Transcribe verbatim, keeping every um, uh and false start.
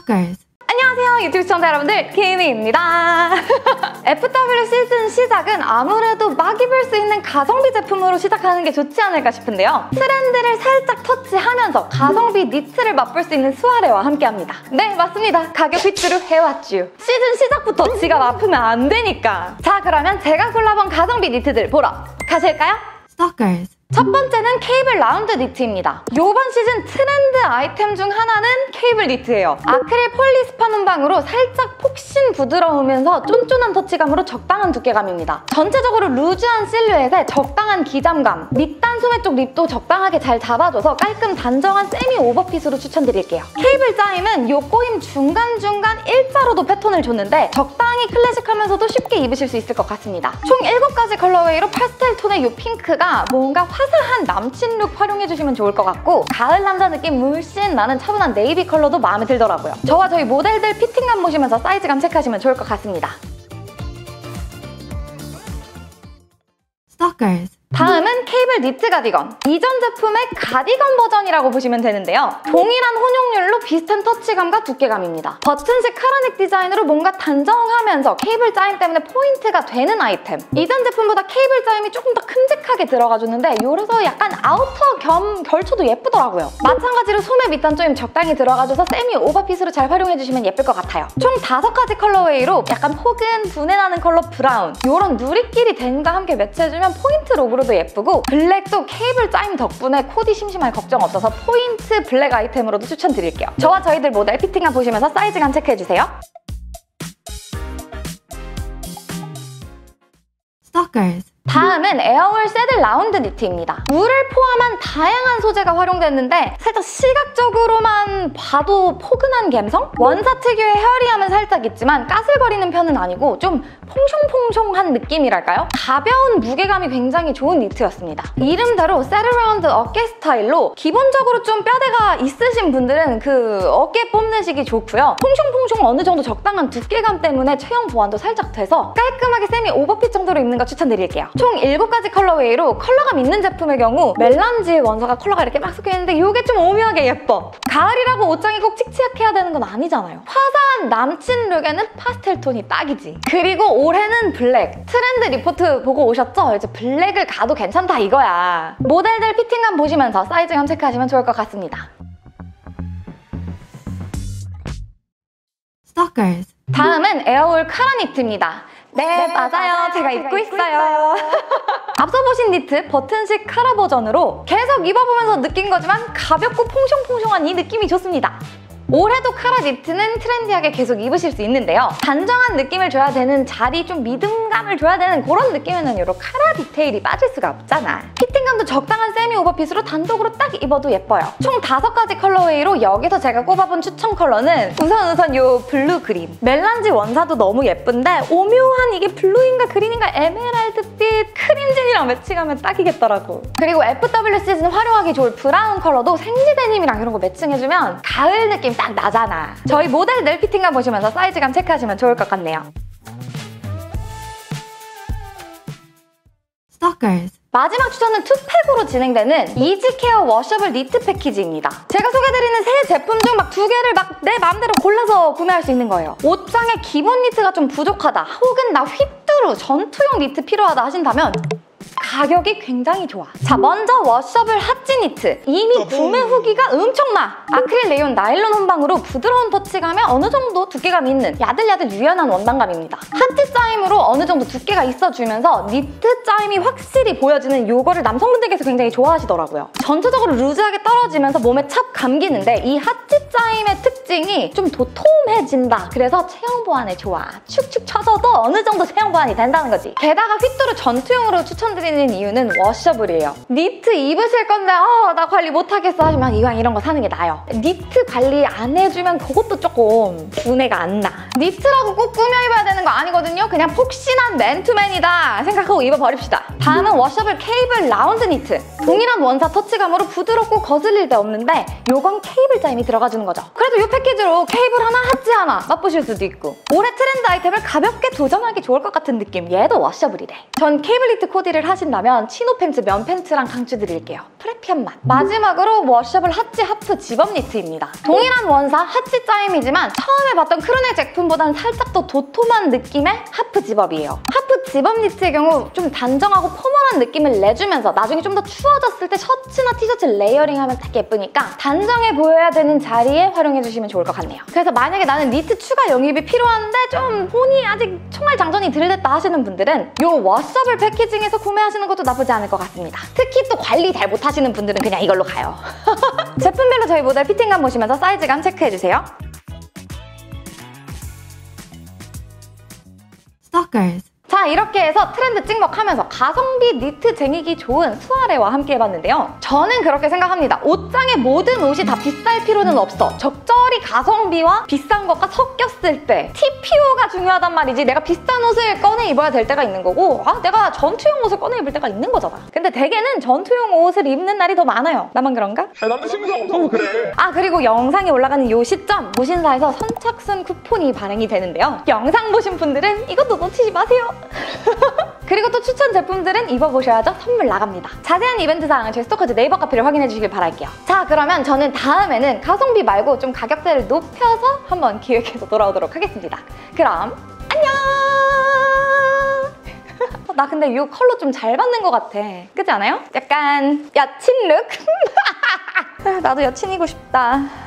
Stalkers. 안녕하세요 유튜브 시청자 여러분들, 키미입니다. 에프더블유 시즌 시작은 아무래도 막 입을 수 있는 가성비 제품으로 시작하는 게 좋지 않을까 싶은데요. 트렌드를 살짝 터치하면서 가성비 니트를 맛볼 수 있는 수아레와 함께합니다. 네, 맞습니다. 가격 휘뚜루 해왔쥬. 시즌 시작부터 지갑 아프면 안 되니까. 자, 그러면 제가 골라본 가성비 니트들 보러 가실까요? Stalkers. 첫 번째는 케이블 라운드 니트입니다. 이번 시즌 트렌드 아이템 중 하나는 케이블 니트예요. 아크릴 폴리스판 혼방으로 살짝 폭신 부드러우면서 쫀쫀한 터치감으로 적당한 두께감입니다. 전체적으로 루즈한 실루엣에 적당한 기장감, 밑단 소매 쪽 립도 적당하게 잘 잡아줘서 깔끔 단정한 세미 오버핏으로 추천드릴게요. 케이블 짜임은 요 꼬임 중간중간 일자로도 패턴을 줬는데 적당히 클래식하면서도 쉽게 입으실 수 있을 것 같습니다. 총 일곱 가지 컬러웨이로 파스텔 톤의 요 핑크가 뭔가 화사한 남친 룩 활용해주시면 좋을 것 같고, 가을 남자 느낌 물씬 나는 차분한 네이비 컬러도 마음에 들더라고요. 저와 저희 모델들 피팅감 보시면서 사이즈감 체크하시면 좋을 것 같습니다. Stalkers. 다음은 케이블 니트 가디건. 이전 제품의 가디건 버전이라고 보시면 되는데요. 동일한 혼용률로 비슷한 터치감과 두께감입니다. 버튼식 카라넥 디자인으로 뭔가 단정하면서 케이블 짜임 때문에 포인트가 되는 아이템. 이전 제품보다 케이블 짜임이 조금 더 큼직하게 들어가줬는데 요래서 약간 아우터 겸 결초도 예쁘더라고요. 마찬가지로 소매 밑단 조임 적당히 들어가줘서 세미 오버핏으로 잘 활용해주시면 예쁠 것 같아요. 총 다섯 가지 컬러웨이로 약간 포근 분해나는 컬러 브라운, 요런 누리끼리 댄과 함께 매치해주면 포인트 룩으로도 예쁘고, 블랙도 케이블 짜임 덕분에 코디 심심할 걱정 없어서 포인트 블랙 아이템으로도 추천드릴게요. 저와 저희들 모델 피팅감 보시면서 사이즈감 체크해주세요. Stalkers. 다음은 에어울 새들 라운드 니트입니다. 울을 포함한 다양한 소재가 활용됐는데 살짝 시각적으로만 봐도 포근한 감성? 원사 특유의 헤어리함은 살짝 있지만 까슬거리는 편은 아니고 좀 퐁숑퐁숑한 느낌이랄까요? 가벼운 무게감이 굉장히 좋은 니트였습니다. 이름대로 세르라운드 어깨 스타일로 기본적으로 좀 뼈대가 있으신 분들은 그 어깨 뽐내시기 좋고요. 퐁숑퐁숑 어느 정도 적당한 두께감 때문에 체형 보완도 살짝 돼서 깔끔하게 세미 오버핏 정도로 입는 거 추천드릴게요. 총 일곱 가지 컬러웨이로 컬러감 있는 제품의 경우 멜란지의 원사가 컬러가 이렇게 막 섞여있는데 이게 좀 오묘하게 예뻐. 가을이라고 옷장이 꼭 칙칙해야 되는 건 아니잖아요. 화사한 남친 룩에는 파스텔 톤이 딱이지. 그리고 올해는 블랙. 트렌드 리포트 보고 오셨죠? 이제 블랙을 가도 괜찮다 이거야. 모델들 피팅감 보시면서 사이즈감 체크하시면 좋을 것 같습니다. Stalkers. 다음은 에어울 카라 니트입니다. 네, 네 맞아요. 맞아요. 제가, 제가 입고, 입고 있어요. 있어요. 앞서 보신 니트 버튼식 카라 버전으로 계속 입어보면서 느낀 거지만 가볍고 퐁숑퐁숑한 이 느낌이 좋습니다. 올해도 카라 니트는 트렌디하게 계속 입으실 수 있는데요. 단정한 느낌을 줘야 되는, 자리 좀 믿음감을 줘야 되는 그런 느낌에는 이런 카라 디테일이 빠질 수가 없잖아. 피팅감도 적당한 세미 오버핏으로 단독으로 딱 입어도 예뻐요. 총 다섯 가지 컬러웨이로 여기서 제가 꼽아본 추천 컬러는 우선 우선 요 블루 그린. 멜란지 원사도 너무 예쁜데 오묘한 이게 블루인가 그린인가 에메랄드빛 크림진이랑 매칭하면 딱이겠더라고. 그리고 에프더블유 시즌 활용하기 좋을 브라운 컬러도 생지 데님이랑 이런 거 매칭해주면 가을 느낌 딱 나잖아. 저희 모델들 피팅감 보시면서 사이즈감 체크하시면 좋을 것 같네요. Stalkers. 마지막 추천은 투팩으로 진행되는 이지케어 워셔블 니트 패키지입니다. 제가 소개드리는 세 제품 중 막 두 개를 막 내 마음대로 골라서 구매할 수 있는 거예요. 옷장에 기본 니트가 좀 부족하다, 혹은 나 휘뚜루 전투용 니트 필요하다 하신다면 가격이 굉장히 좋아. 자, 먼저 워셔블 하찌 니트. 이미 구매 후기가 엄청 많아. 아크릴 레이온 나일론 혼방으로 부드러운 터치감에 어느 정도 두께감 있는 야들야들 유연한 원단감입니다. 하찌 짜임으로 어느 정도 두께가 있어주면서 니트 짜임이 확실히 보여지는 요거를 남성분들께서 굉장히 좋아하시더라고요. 전체적으로 루즈하게 떨어지면서 몸에 찹 감기는데 이 하찌 짜임의 특징이 좀 도톰해진다. 그래서 체형 보완에 좋아. 축축 쳐져도 어느 정도 체형 보완이 된다는 거지. 게다가 휘뚜루 전투용으로 추천드리는 이유는 워셔블이에요. 니트 입으실 건데 어, 나 관리 못하겠어 하시면 이왕 이런 거 사는 게 나아요. 니트 관리 안 해주면 그것도 조금 분해가 안 나. 니트라고 꼭 꾸며 입어야 되는 거 아니거든요. 그냥 폭신한 맨투맨이다 생각하고 입어버립시다. 다음은 워셔블 케이블 라운드 니트. 동일한 원사 터치감으로 부드럽고 거슬릴 데 없는데 요건 케이블 짜임이 들어가주는 거죠. 그래도 이 패키지로 케이블 하나, 하지 하나 맛보실 수도 있고 올해 트렌드 아이템을 가볍게 도전하기 좋을 것 같은 느낌. 얘도 워셔블이래. 전 케이블 니트 코디를 하신다면 치노 팬츠, 면 팬츠랑 강추드릴게요. 프레피한 맛. 마지막으로 워셔블 하치 하프 집업 니트입니다. 동일한 원사 하치 짜임이지만 처음에 봤던 크루넥 제품보다는 살짝 더 도톰한 느낌의 하프 집업이에요. 하프 집업 니트의 경우 좀 단정하고 포멀한 느낌을 내주면서 나중에 좀 더 추워졌을 때 셔츠나 티셔츠 레이어링하면 딱 예쁘니까 단정해 보여야 되는 자리에 활용해주시면 좋을 것 같네요. 그래서 만약에 나는 니트 추가 영입이 필요한데 좀 돈이 아직 총알장전이 덜 됐다 하시는 분들은 이 워셔블 패키징에서 구매하시는 것도 나쁘지 않을 것 같습니다. 특히 또 관리 잘 못하시는 분들은 그냥 이걸로 가요. 제품별로 저희 모델 피팅감 보시면서 사이즈감 체크해주세요. Stalkers. 자, 이렇게 해서 트렌드 찍먹하면서 가성비 니트 쟁이기 좋은 수아레와 함께 해봤는데요. 저는 그렇게 생각합니다. 옷장의 모든 옷이 다 비쌀 필요는 없어. 적절히 가성비와 비싼 것과 섞였을 때 티피오가 중요하단 말이지. 내가 비싼 옷을 꺼내 입어야 될 때가 있는 거고 아, 내가 전투용 옷을 꺼내 입을 때가 있는 거잖아. 근데 대개는 전투용 옷을 입는 날이 더 많아요. 나만 그런가? 야, 남자 신경 없어서 그래. 아, 그리고 영상이 올라가는 이 시점 무신사에서 선착순 쿠폰이 발행이 되는데요. 영상 보신 분들은 이것도 놓치지 마세요. 그리고 또 추천 제품들은 입어보셔야죠. 선물 나갑니다. 자세한 이벤트 사항은 저희 스토커즈 네이버 카페를 확인해 주시길 바랄게요. 자, 그러면 저는 다음에는 가성비 말고 좀 가격대를 높여서 한번 기획해서 돌아오도록 하겠습니다. 그럼 안녕! 나 근데 이 컬러 좀 잘 받는 것 같아. 그렇지 않아요? 약간 여친 룩? 나도 여친이고 싶다.